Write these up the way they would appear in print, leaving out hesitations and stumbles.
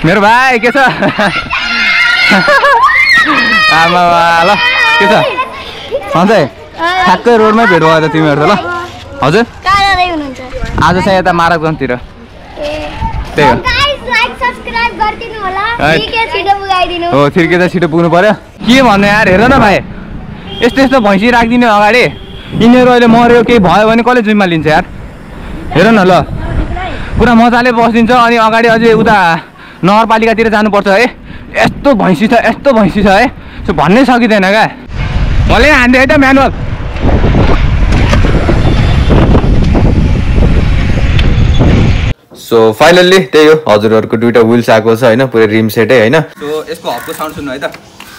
मेरो भाइ के छ आमा ल के छ सधैँ ठ्याक्कै रोडमै भेट भयो त तिमीहरू त ल हजुर आज चाहिँ यता माराथनतिर त्यही हो थिर्के त छिटो पुग्नु पर्यो के भन्नु यार हेर न भाइ यस्तो यस्तो भैँसी राखिदिनु अगाडि यिनीहरू अहिले मऱ्यो केही भयो भने कसले जिम्मा लिन्छ यार हेर न ल पुरा मजाले बसिदिन्छ अनि अगाडि अझै उता नगरपालिकातिर जानुपर्छ है यस्तो भैँसी छ है सो भन्नै सकिँदैन क्या मैले हान्दै है त म्यानुअल सो फाइनल्ली त्यही हो हजुरहरूको दुईवटा विल्स आएको छ होइन पुरै रिम सेटै होइन सो यसको हबको साउन्ड सुन्नु है त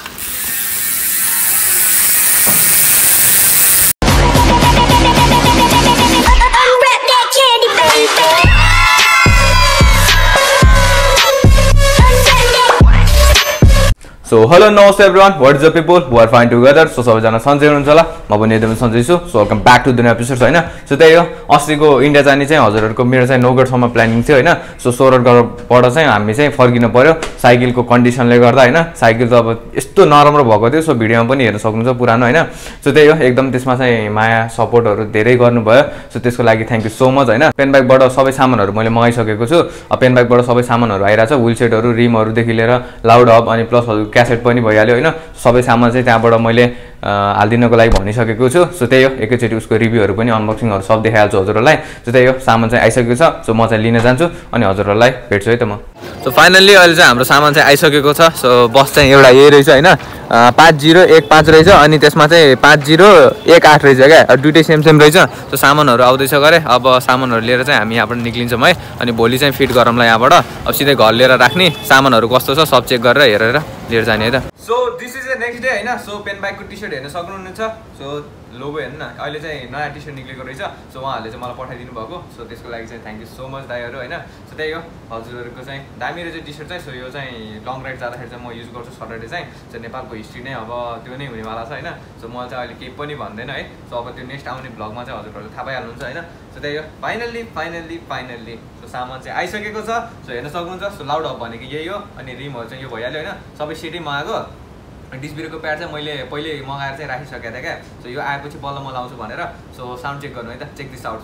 सो हेलो नमस्ते everyone what is the people who are fine together so सबैजना सन्चै हुनुहुन्छ होला म पनि एकदमै सन्चै छु so welcome back to the new episode होइन सो त्यही हो अस्तिको इन्डिया जाने चाहिँ हजुरहरूको मेरो चाहिँ नोगढसम्म प्लानिङ थियो होइन सो सोरठगढबाट चाहिँ हामी चाहिँ फर्किनु पर्यो साइकलको कन्डिसनले गर्दा होइन साइकल त अब यस्तो नराम्रो भएको थियो सो भिडियोमा पनि हेर्न सक्नुहुन्छ पुरानो होइन सो त्यही हो एकदम त्यसमा चाहिँ माया सपोर्टहरू धेरै गर्नुभयो सो त्यसको लागि थ्याङ्क यू सो मच होइन पेन बाइकबाट सबै सामानहरू मैले मगाइसकेको छु पेन बाइकबाट सबै सामानहरू आइरहेको छ विल सेटहरू रिमहरूदेखि लिएर लाउड हब अनि प्लस क्यासेट पनि भइहाल्यो होइन सबै सामान चाहिँ त्यहाँबाट मैले हालिदिनको लागि भनिसकेको छु सो त्यही हो एकैचोटि उसको रिभ्यूहरू पनि अनबक्सिङहरू सब देखाइहाल्छु हजुरहरूलाई सो त्यही हो सामान चाहिँ आइसकेको छ सो म चाहिँ लिन जान्छु अनि हजुरहरूलाई भेट्छु है त म सो फाइनल्ली अहिले चाहिँ हाम्रो सामान चाहिँ आइसकेको छ सो बस चाहिँ एउटा यही रहेछ होइन 5015 रहेछ अनि त्यसमा चाहिँ 5018 रहेछ क्या दुइटै सेम रहेछ सो सामानहरू आउँदैछ गरे अब सामानहरू लिएर चाहिँ हामी यहाँबाट निक्लिन्छौँ है अनि भोलि चाहिँ फिट गरौँला यहाँबाट अब सिधै घर लिएर राख्ने सामानहरू कस्तो छ सब चेक गरेर हेरेर लिएर जाने है त so this is the next day होइन सो पेन बाइकको टी सर्ट हेर्न सक्नुहुनेछ सो लोगो हेर्नु न अहिले चाहिँ नयाँ टी सर्ट निक्लेको रहेछ सो उहाँहरूले चाहिँ मलाई पठाइदिनु भएको सो त्यसको लागि चाहिँ थ्याङ्क यू सो मच दाइहरू होइन सो त्यही हो हजुरहरूको चाहिँ दामी रहेछ टी सर्ट चाहिँ सो यो चाहिँ लङ राइड जाँदाखेरि चाहिँ म युज गर्छु सटरडे चाहिँ सो नेपालको हिस्ट्री नै अब त्यो नै हुनेवाला छ होइन सो मलाई चाहिँ अहिले केही पनि भन्दैन है सो अब त्यो नेक्स्ट आउने भ्लगमा चाहिँ हजुरहरूले थाहा पाइहाल्नुहुन्छ होइन सो त्यही हो फाइनल्ली सो सामान चाहिँ आइसकेको छ सो हेर्न सक्नुहुन्छ सो लाउड हब भनेको यही हो अनि रिमहरू चाहिँ यो भइहाल्यो होइन सबै सेटै मगाएको डिस्प्लेको प्याड चाहिँ मैले पहिले मगाएर चाहिँ राखिसकेको थिएँ क्या सो यो आएपछि बल्ल म लाउँछु भनेर सो साउन्ड चेक गर्नु है त चेक दिस आउट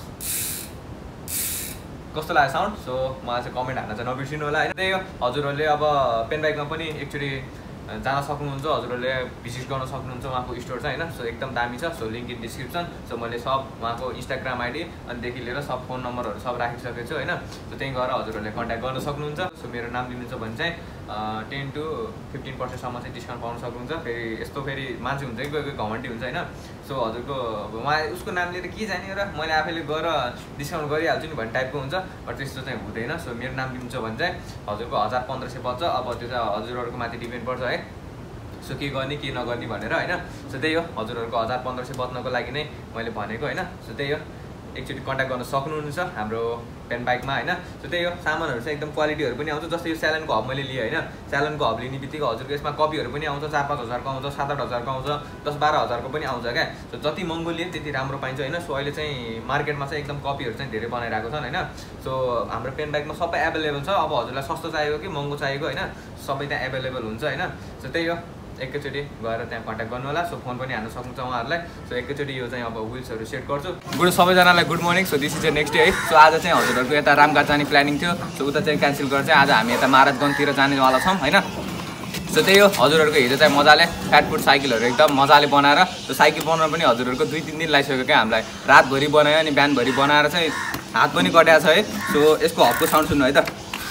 कस्तो लाग्यो साउन्ड सो मलाई चाहिँ कमेन्ट हाल्न चाहिँ नबिर्सिनु होला होइन त्यही हो हजुरहरूले अब पेन बाइकमा पनि एकचोटि जान सक्नुहुन्छ हजुरहरूले भिजिट गर्न सक्नुहुन्छ उहाँको स्टोर चाहिँ होइन सो एकदम दामी छ so link in description so मैले सब उहाँको इन्स्टाग्राम आइडी अनिदेखि लिएर सब फोन नम्बरहरू सब राखिसकेको छु होइन सो त्यहीँ गएर हजुरहरूले कन्ट्याक्ट गर्न सक्नुहुन्छ सो मेरो नाम दिनुहुन्छ भने चाहिँ 10 to 15% चाहिँ डिस्काउन्ट पाउन सक्नुहुन्छ फेरि यस्तो फेरि मान्छे हुन्छ कि कोही घमण्डी हुन्छ होइन सो हजुरको अब उहाँ उसको नामले त के जाने र मैले आफैले गएर डिस्काउन्ट गरिहाल्छु नि भन्ने टाइपको हुन्छ बट त्यस्तो चाहिँ हुँदैन सो मेरो नाम दिनुहुन्छ भने चाहिँ हजुरको 1500 बच्छ अब त्यो चाहिँ हजुरहरूको माथि डिपेन्ड पर्छ है सो के गर्ने के नगर्ने भनेर होइन सो त्यही हो हजुरहरूको 1500 बच्नको लागि नै मैले भनेको होइन सो त्यही हो एकचोटि कन्ट्याक्ट गर्न सक्नुहुन्छ हाम्रो पेन बाइकमा होइन सो त्यही हो सामानहरू चाहिँ एकदम क्वालिटीहरू पनि आउँछ जस्तै यो स्यालनको हब मैले लिएँ होइन स्यालनको हब लिने बित्तिकै हजुरको यसमा कपीहरू पनि आउँछ 4-5 हजारको आउँछ 7-8 हजारको आउँछ 10-12 हजारको पनि आउँछ क्या सो जति महँगो लिए त्यति राम्रो पाइन्छ होइन सो अहिले चाहिँ मार्केटमा चाहिँ एकदम कपीहरू चाहिँ धेरै बनाइरहेको छन् होइन सो हाम्रो पेन बाइकमा सबै एभाइलेबल छ अब हजुरलाई सस्तो चाहिएको कि महँगो चाहिएको होइन सबै त्यहाँ एभाइलेबल हुन्छ होइन सो त्यही हो एकैचोटि गएर त्यहाँ कन्ट्याक्ट गर्नु होला सो फोन पनि हाल्न सक्नुहुन्छ उहाँहरूलाई सो एकैचोटि यो चाहिँ अब विल्सहरू सेट गर्छु सबैजनालाई good morning so this is the next day है सो आज चाहिँ हजुरहरूको यता रामघाट जाने प्लानिङ थियो सो उता चाहिँ क्यान्सल गरेर चाहिँ आज हामी यता माराथनतिर जानेवाला छौँ होइन सो त्यही हो हजुरहरूको हिजो चाहिँ मजाले फ्याटफुट साइकलहरू एकदम मजाले बनाएर सो साइकल बनाउन पनि हजुरहरूको 2-3 दिन लागिसक्यो क्या हामीलाई रातभरि बनायो अनि बिहानभरि बनाएर चाहिँ हात पनि कट्याएको छ है सो यसको हबको साउन्ड सुन्नु है त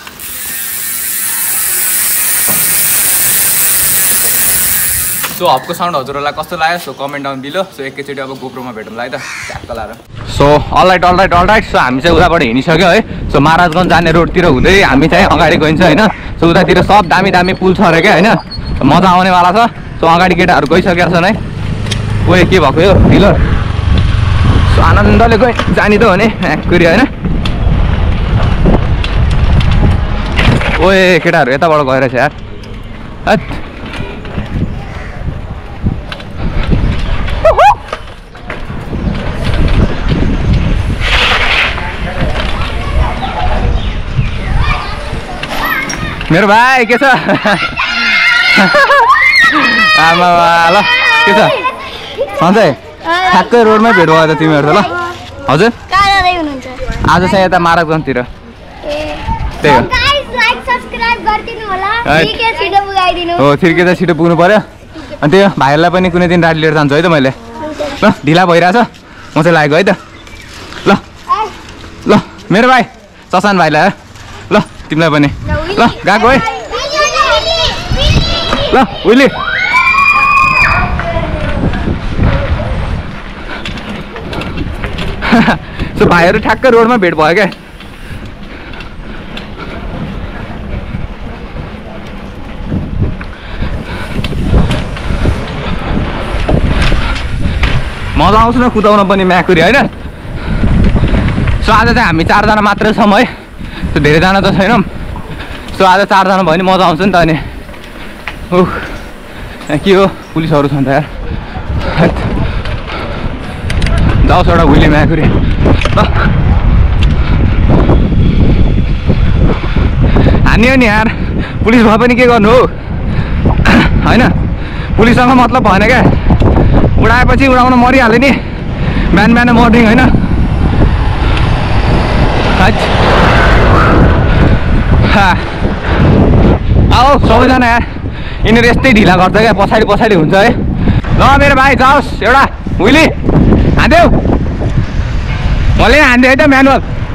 सो हबको साउन्ड हजुरहरूलाई कस्तो लाग्यो so comment down below so एकैचोटि अब गोप्रोमा भेटौँला है त ट्याक्क लाएर सो अलराइट सो हामी चाहिँ उताबाट हिँडिसक्यो है सो महाराजगञ्ज जाने रोडतिर हुँदै हामी चाहिँ अगाडि गइन्छ होइन सो उतातिर सब दामी पुल छ अरे क्या होइन मजा आउनेवाला छ सो अगाडि केटाहरू गइसकेका छन् है ओए के भएको यो ढिलो सो आनन्दले गइ जाने त हो नि एक्कुरी होइन ओए केटाहरू यताबाट गइरहेछ यार हट मेरो भाइ के छ आमा ल के छ सन्चै ठ्याक्कै रोडमै भेट भयो त तिमीहरू त ल हजुर आज चाहिँ यता माराथनतिर त्यही हो हो छिर्के त छिटो पुग्नु पर्यो अनि त्यो भाइहरूलाई पनि कुनै दिन राति लिएर जान्छु है त मैले ल ढिला भइरहेछ म चाहिँ लागेको है त ल ल मेरो भाइ चसान भाइलाई ल तिमीलाई पनि ल गएको है ल उहिले सो भाइहरू ठ्याक्कै रोडमा भेट भयो क्या मजा आउँछ न कुदाउन पनि म्याकुरी होइन सो आज चाहिँ हामी 4 जना मात्रै छौँ है सो धेरैजना त छैनौँ सो आज 4 जना भयो भने मजा आउँछ नि त अनि के हो पुलिसहरू छन् त यार जाओस् एउटा भुइँले म्याकुरी ल हान्यो नि यार पुलिस भए पनि के गर्नु हो होइन पुलिससँग मतलब भएन क्या उडाएपछि उडाउन मरिहाल्यो नि बिहान बिहान मर्निङ होइन आओ सबैजना यार यिनीहरू यस्तै ढिला गर्छ क्या पछाडि पछाडि हुन्छ है ल मेरो भाइ जाओस् एउटा हुइली हान्देऊ मैले हान्दै है त म्यानुअल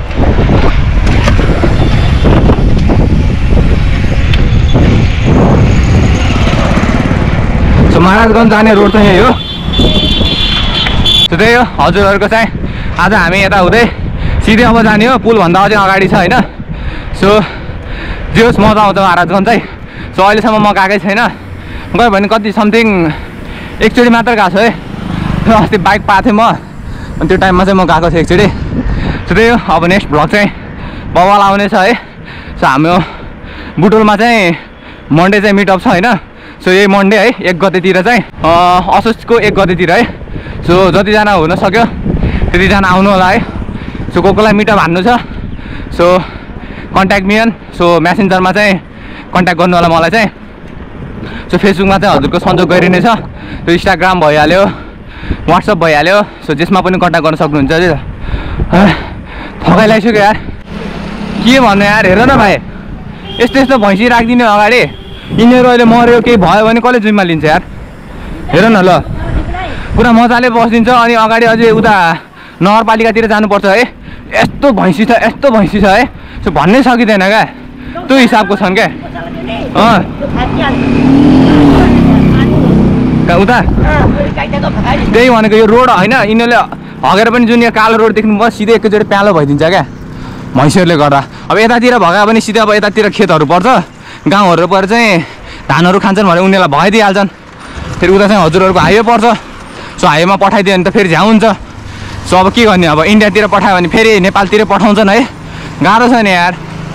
सो महाराजगञ्ज जाने रोड चाहिँ यही हो त्यही हो हजुरहरूको चाहिँ आज हामी यता हुँदै सिधै अब जाने हो पुलभन्दा अझै अगाडि छ होइन सो जे होस् मजा आउँछ महाराजगञ्ज चाहिँ सो अहिलेसम्म म गएकै छैन गयो भने कति समथिङ एकचोटि मात्र गएको छु है अस्ति बाइक पाएको थिएँ म अनि त्यो टाइममा चाहिँ म गएको थिएँ एकचोटि सो त्यही हो अब नेक्स्ट भ्लग चाहिँ बवाल आउने छ है सो हाम्रो बुटोलमा चाहिँ मन्डे चाहिँ मिटअप छ होइन सो यही मन्डे है 1 गतेतिर चाहिँ असोजको 1 गतेतिर है सो जतिजना हुन सक्यो त्यतिजना आउनु होला है सो कोलाई मिटअप हान्नु छ सो कन्ट्याक्ट मियन सो म्यासेन्जरमा चाहिँ कन्ट्याक्ट गर्नु होला मलाई चाहिँ सो फेसबुकमा चाहिँ हजुरको संयोग गरिने छ सो इन्स्टाग्राम भइहाल्यो वाट्सएप भइहाल्यो सो जसमा पनि कन्ट्याक्ट गर्न सक्नुहुन्छ थकाइ लगाइसक्यो यार के भन्नु यार हेर न भाइ यस्तो यस्तो भैँसी राखिदिने अगाडि यिनीहरू अहिले मऱ्यो केही भयो भने कसले जिम्मा लिन्छ यार हेर न ल पुरा मजाले बसिदिन्छ अनि अगाडि अझै उता नगरपालिकातिर जानुपर्छ है यस्तो भैँसी छ है सो भन्नै सकिँदैन क्या त्यो हिसाबको छन् क्या उता त्यही भनेको यो रोड होइन यिनीहरूले हगेर पनि जुन यो कालो रोड देख्नुभयो सिधै एकैचोटि प्यालो भइदिन्छ क्या भैँसीहरूले गर्दा अब यतातिर भगायो भने सिधै अब यतातिर खेतहरू पर्छ गाउँहरू पर चाहिँ धानहरू खान्छन् भने उनीहरूलाई भइदिइहाल्छन् फेरि उता चाहिँ हजुरहरूको हाइवे पर्छ सो हाइवेमा पठाइदियो भने त फेरि झ्याउ हुन्छ सो अब के गर्ने अब इन्डियातिर पठायो भने फेरि नेपालतिर पठाउँछन् है गाह्रो छ नि यार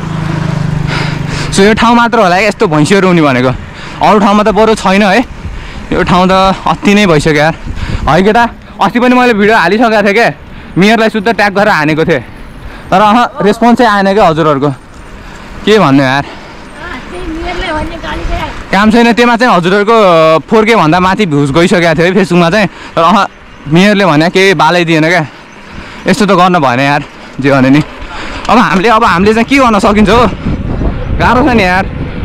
सो यो ठाउँ मात्र होला है यस्तो भैँसीहरू हुने भनेको अरू ठाउँमा त बरु छैन है यो ठाउँ त अति नै भइसक्यो यार है केटा अस्ति पनि मैले भिडियो हालिसकेको थिएँ क्या मेयरलाई शुद्ध ट्याग गरेर हानेको थिएँ तर रेस्पोन्सै आएन क्या हजुरहरूको के भन्नु यार काम छैन त्यसमा चाहिँ हजुरहरूको 4K भन्दा माथि भ्युज गइसकेको थियो है फेसबुकमा चाहिँ तर मेयरले भने केही बालै दिएन क्या यस्तो त गर्न भएन यार जे भने नि अब हामीले चाहिँ के गर्न सकिन्छ हो गाह्रो छ नि यार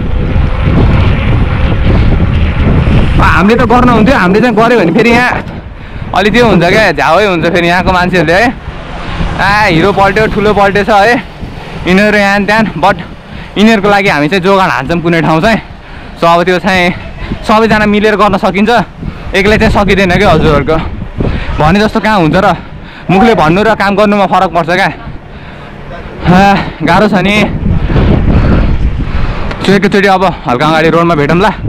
हामीले त गर्न हुन्थ्यो हामीले चाहिँ गऱ्यो भने फेरि यहाँ अलि त्यो हुन्छ क्या झ्याउै हुन्छ फेरि यहाँको मान्छेहरूले है हिरो पल्ट्यो ठुलो पल्ट्यो छ है यिनीहरू यहाँ त्यहाँ बट यिनीहरूको लागि हामी चाहिँ जोगाड हान्छौँ कुनै ठाउँ चाहिँ सो अब त्यो चाहिँ सबैजना मिलेर गर्न सकिन्छ एक्लै चाहिँ सकिँदैन क्या हजुरहरूको भने जस्तो कहाँ हुन्छ र मुखले भन्नु र काम गर्नुमा फरक पर्छ क्या गाह्रो छ नि सो एकैचोटि अब हल्का अगाडि रोडमा भेटौँला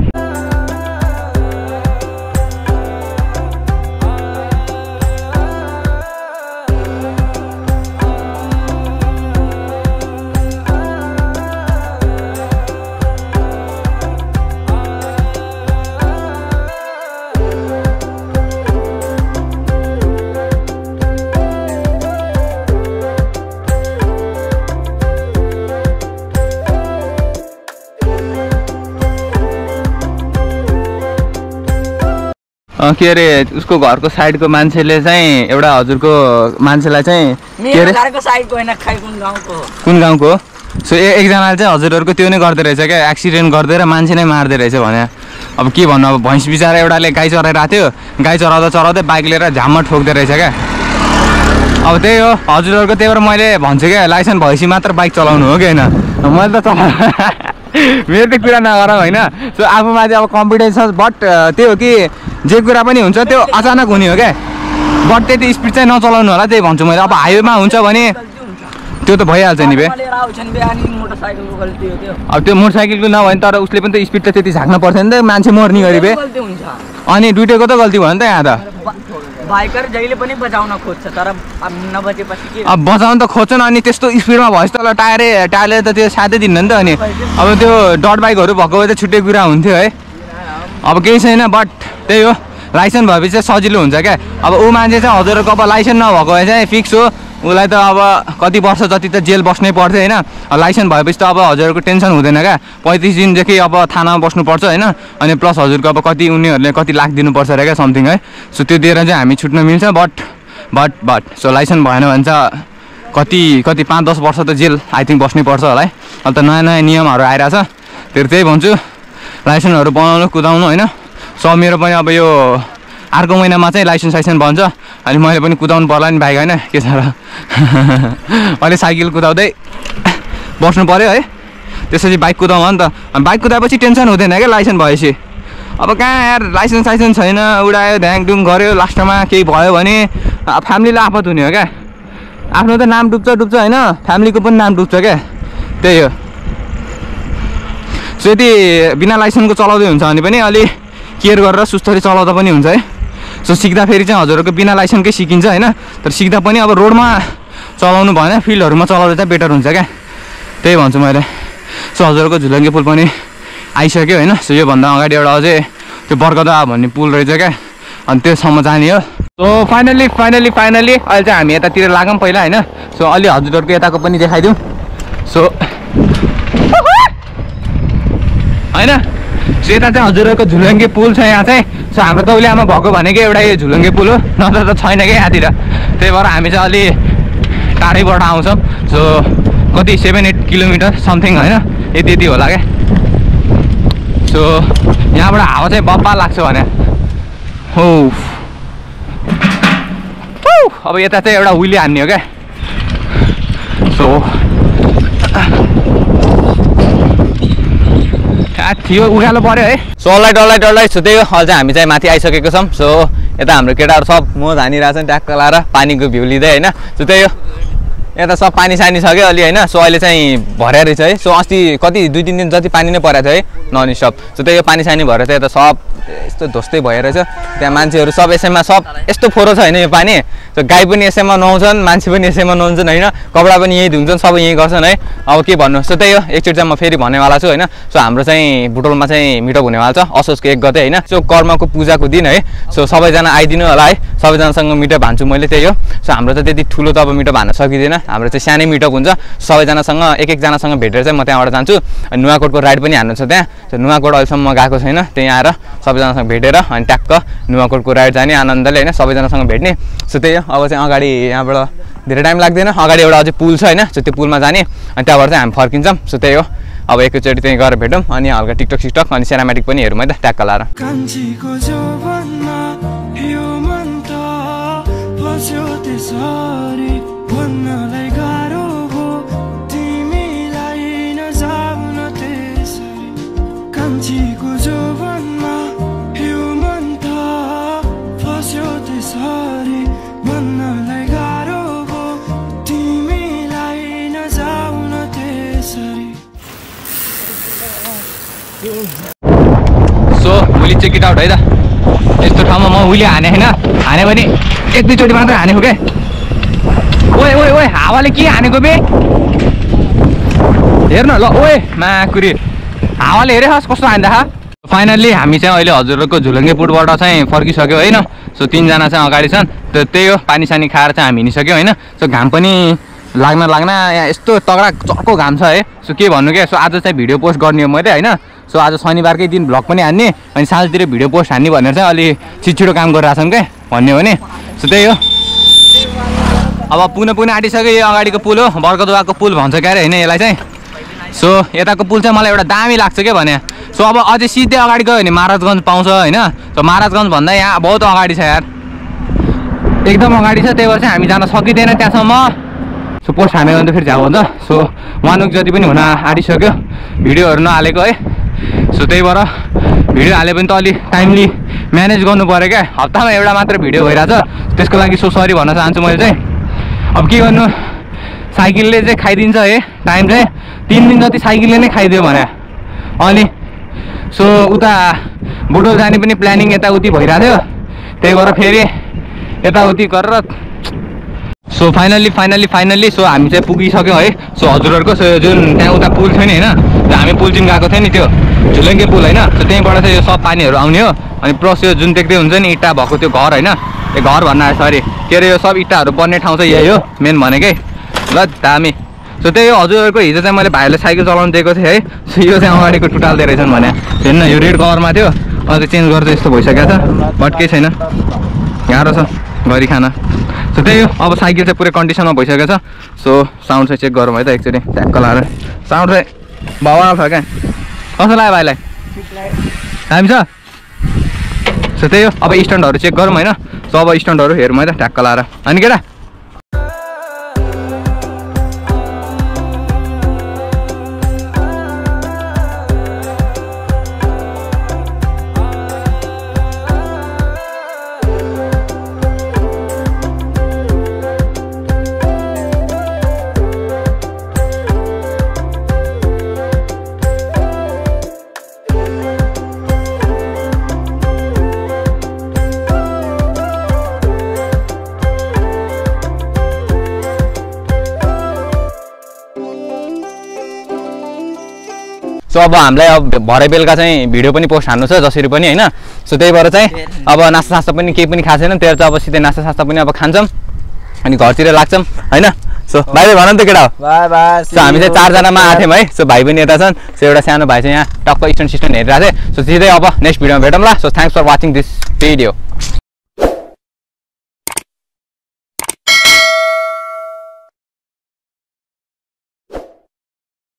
के अरे उसको घरको साइडको मान्छेले चाहिँ एउटा हजुरको मान्छेलाई चाहिँ के अरे कुन गाउँको सो एकजनाले चाहिँ हजुरहरूको त्यो नै गर्दै रहेछ क्या एक्सिडेन्ट गरिदिएर मान्छे नै मार्दै रहेछ भने अब के भन्नु अब भैँस बिचरा एउटाले गाई चराइरहेको थियो गाई चराउँदा चराउँदै बाइक लिएर झाममा ठोक्दै रहेछ क्या अब त्यही हो हजुरहरूको त्यही भएर मैले भन्छु क्या लाइसेन्स भएपछि मात्र बाइक चलाउनु हो कि होइन मैले त मेरो त कुरा नगर होइन सो आफूमाथि अब कन्फिडेन्स छ बट त्यही हो कि जे कुरा पनि हुन्छ त्यो अचानक हुने हो क्या बट त्यति स्पिड चाहिँ नचलाउनु होला त्यही भन्छु मैले अब हाइवेमा हुन्छ भने त्यो त भइहाल्छ नि बे अब त्यो मोटरसाइकलको नभए तर उसले पनि त स्पिड त त्यति झाक्न पर्छ नि त मान्छे मर्ने गरी बे अनि दुइटैको त गल्ती भयो नि त यहाँ त बाइकर जहिले पनि बचाउन खोज्छ तर नबचेपछि के अब बचाउन त खोज्छन् अनि त्यस्तो स्पिडमा भएपछि त टायरले त त्यो साथै दिन्न नि त अनि अब त्यो डट बाइकहरू भएको भए त छुट्टै कुरा हुन्थ्यो है अब केही छैन बट त्यही हो लाइसेन्स भएपछि चाहिँ सजिलो हुन्छ क्या अब ऊ मान्छे चाहिँ हजुरको अब लाइसेन्स नभएको भए चाहिँ फिक्स हो उसलाई त अब कति वर्ष जति त जेल बस्नै पर्थ्यो होइन लाइसेन्स भएपछि त अब हजुरको टेन्सन हुँदैन क्या 35 दिनदेखि अब थानामा बस्नुपर्छ होइन अनि प्लस हजुरको अब कति उनीहरूले कति लाख दिनुपर्छ अरे क्या समथिङ है सो त्यो दिएर चाहिँ हामी छुट्न मिल्छ बट सो लाइसेन्स भएन भने चाहिँ कति 5-10 वर्ष त जेल आई थिङ्क बस्नै पर्छ होला है अब त नयाँ नयाँ नियमहरू आइरहेछ त्यही भन्छु लाइसेन्सहरू बनाउनु कुदाउनु होइन सो मेरो पनि अब यो अर्को महिनामा चाहिँ लाइसेन्स बन्छ अनि मैले पनि कुदाउनु पर्ला नि बाइक होइन के छ र अहिले साइकल कुदाउँदै बस्नु पऱ्यो है त्यसपछि बाइक कुदाउँ नि त बाइक कुदाएपछि टेन्सन हुँदैन क्या लाइसेन्स भएपछि अब कहाँ यार लाइसेन्स छैन उडायो ध्याङडुङ गऱ्यो लास्टमा केही भयो भने फ्यामिलीलाई आफत हुने हो क्या आफ्नो त नाम डुब्छ होइन फ्यामिलीको पनि नाम डुब्छ क्या त्यही हो सो यदि बिना लाइसेन्सको चलाउँदै हुन्छ भने पनि अलि केयर गरेर सुस्तरी चलाउँदा पनि हुन्छ है सो सिक्दाखेरि चाहिँ हजुरहरूको बिना लाइसेन्सकै सिकिन्छ होइन तर सिक्दा पनि अब रोडमा चलाउनु भएन फिल्डहरूमा चलाउँदा चाहिँ बेटर हुन्छ क्या त्यही भन्छु मैले सो हजुरहरूको झुलङ्गे पुल पनि आइसक्यो होइन सो योभन्दा अगाडि एउटा अझै त्यो बर्गदा भन्ने पुल रहेछ क्या अनि त्योसम्म जाने हो सो फाइनल्ली अहिले चाहिँ हामी यतातिर लागौँ पहिला होइन सो अलि हजुरहरूको यताको पनि देखाइदिउँ सो होइन सो यता चाहिँ हजुरहरूको झुलङ्गे पुल छ यहाँ चाहिँ सो हाम्रो तौलियामा भएको भनेको एउटा यो झुलङ्गे पुल हो नत्र त छैन क्या यहाँतिर त्यही भएर हामी चाहिँ अलि टाढैबाट आउँछौँ सो कति 7-8 किलोमिटर समथिङ होइन यति होला क्या सो यहाँबाट हावा चाहिँ बप्पा लाग्छ भने हो अब यता चाहिँ एउटा हुइली हान्ने हो क्या सो थियो उकालो पऱ्यो है सो डल्लै सो त्यही हो अहिले चाहिँ हामी चाहिँ माथि आइसकेको छौँ सो यता हाम्रो केटाहरू सब म धानिरहेको छ ट्याक्क लाएर पानीको भ्यू लिँदै होइन सो त्यही हो यता सब पानी सानी छ क्या अलि होइन सो अहिले चाहिँ भर्या रहेछ है सो अस्ति कति 2-3 दिन जति पानी नै परेको थियो है नन स्टप सो त्यही हो पानी सानी भएर चाहिँ यता सब यस्तो ध्वस्तै भयो रहेछ त्यहाँ मान्छेहरू सब यसैमा सब यस्तो फोहोर छ होइन यो पानी सो गाई पनि यसैमा नुहाउँछन् मान्छे पनि यसैमा नुहाउँछन् होइन कपडा पनि यहीँ धुन्छन् सबै यहीँ गर्छन् है अब के भन्नु सो त्यही हो एकचोटि चाहिँ म फेरि भन्नेवाला छु होइन सो हाम्रो चाहिँ बुटोलमा चाहिँ मिटअप हुनेवाला छ असोजको 1 गते होइन सो कर्मको पूजाको दिन है सो सबैजना आइदिनु होला है सबैजनासँग मिटअप हान्छु मैले त्यही हो सो हाम्रो त त्यति ठुलो त अब मिटअप हान्न सकिँदैन हाम्रो चाहिँ सानै मिटअप हुन्छ सबैजनासँग एकजनासँग भेटेर चाहिँ म त्यहाँबाट जान्छु नुवाकोटको राइड पनि हान्नु छ त्यहाँ सो नुवाकोट अहिलेसम्म गएको छैन त्यहाँ आएर सबैजनासँग भेटेर अनि ट्याक्क नुवाकोटको राइड जाने आनन्दले होइन सबैजनासँग भेट्ने सो त्यही हो अब चाहिँ अगाडि यहाँबाट धेरै टाइम लाग्दैन अगाडि एउटा अझै पुल छ होइन सो त्यो पुलमा जाने अनि त्यहाँबाट चाहिँ हामी फर्किन्छौँ सो त्यही हो अब एकैचोटि त्यहीँ गएर भेटौँ अनि हल्का टिकटक अनि सिनेमेटिक पनि हेरौँ है त ट्याक्क लाएर सो मैले चेक इट आउट है त यस्तो ठाउँमा म उहिले हाने होइन हाने भने 1-2 चोटि मात्र हानेको क्या ओए हावाले के हानेको बे हेर्न ल ओए माकुरी हावाले हेरे खास कस्तो हान्दा फाइनल्ली हामी चाहिँ अहिले हजुरहरूको झुलङ्गे पुलबाट चाहिँ फर्किसक्यो होइन सो 3 जना चाहिँ अगाडि छन् त्यही हो पानी सानी खाएर चाहिँ हामी हिँडिसक्यो होइन सो घाम पनि लाग्न यहाँ यस्तो तगडा चर्को घाम छ है। सो के भन्नु क्या, सो आज चाहिँ भिडियो पोस्ट गर्ने हो मैले होइन। सो आज शनिबारकै दिन भ्लग पनि हान्ने अनि साँझतिर भिडियो पोस्ट हान्ने भनेर चाहिँ अलि छिटो काम गरिरहेको छौँ क्या भन्ने हो भने। सो त्यही हो, अब पुग्न आँटिसक्यो। यो अगाडिको पुल हो, बर्गदुवाको पुल भन्छ क्या अरे होइन यसलाई चाहिँ। सो यताको पुल चाहिँ मलाई एउटा दामी लाग्छ क्या भने। सो अब अझै सिधै अगाडि गयो भने महाराजगञ्ज पाउँछ होइन। सो महाराजगञ्ज भन्दा यहाँ बहुत अगाडि छ यार, एकदम अगाडि छ। त्यही भएर चाहिँ हामी जान सकिँदैन त्यहाँसम्म। सो पोस्ट हाने भने त फेरि झ्याउ हुन्छ। सो 1 विक जति पनि हुन आँटिसक्यो भिडियोहरू नहालेको है। सो त्यही भएर भिडियो हाले पनि त अलि टाइमली म्यानेज गर्नु पऱ्यो क्या। हप्तामा एउटा मात्र भिडियो भइरहेछ, त्यसको लागि सो सरी भन्न चाहन्छु मैले चाहिँ। अब के गर्नु, साइकलले चाहिँ खाइदिन्छ है टाइम चाहिँ। 3 दिन जति साइकलले नै खाइदियो भने अनि सो उता बुटोल जाने पनि प्लानिङ यताउति भइरहेको थियो। त्यही भएर फेरि यताउति गरेर सो फाइनल्ली सो हामी चाहिँ पुगिसक्यो है। सो हजुरहरूको सो जुन त्यहाँ उता पुल थियो नि होइन, हामी पुल चाहिँ गएको थियो नि त्यो झुलङ्गे पुल होइन। सो त्यहीँबाट चाहिँ यो सब पानीहरू आउने हो। अनि प्लस यो जुन देख्दै हुन्छ नि इट्टा भएको त्यो घर होइन, यो घर भन्न सरी के अरे यो सब इट्टाहरू पर्ने ठाउँ चाहिँ यही हो मेन भनेकै ल दामी। सो त्यही हो हजुरहरूको हिजो चाहिँ मैले भाइले साइकल चलाउनु दिएको थिएँ है। सो यो चाहिँ अगाडिको टुटाल्दै रहेछन् भने हेर्न, यो रेड कलरमा थियो अन्त चेन्ज गर्दा यस्तो भइसकेको छ। बट केही छैन, गाह्रो छ गरी खान। सो त्यही हो, अब साइकल चाहिँ पुरै कन्डिसनमा भइसकेको छ। सो साउन्ड चाहिँ चेक गरौँ है त एकचोटि ट्याक्क लाएर। साउन्ड चाहिँ भवाल छ क्या, कस्तो लाग्यो भाइलाई? दामी छ। सो त्यही हो, अब स्ट्यान्डहरू चेक गरौँ होइन। सो अब स्ट्यान्डहरू हेरौँ है त ट्याक्क लाएर। अनि केटा सो अब हामीलाई अब भरे बेलुका चाहिँ भिडियो पनि पोस्ट हान्नु छ जसरी पनि होइन। सो त्यही भएर चाहिँ अब नास्ता पनि केही पनि खाएको छैन, त्यही चाहिँ अब सिधै नास्ता पनि अब खान्छौँ अनि घरतिर लाग्छौँ होइन। सो भाइ भन नि त केटा हो। By by. सो हामी चाहिँ 4 जनामा आएको थियौँ है। सो भाइ पनि यता छन्। सो एउटा सानो भाइ चाहिँ यहाँ टक्क स्ट्यान्ड हेरिरहेको थिएँ। सो सिधै अब नेक्स्ट भिडियोमा भेटौँ ल। So thanks for watching this video.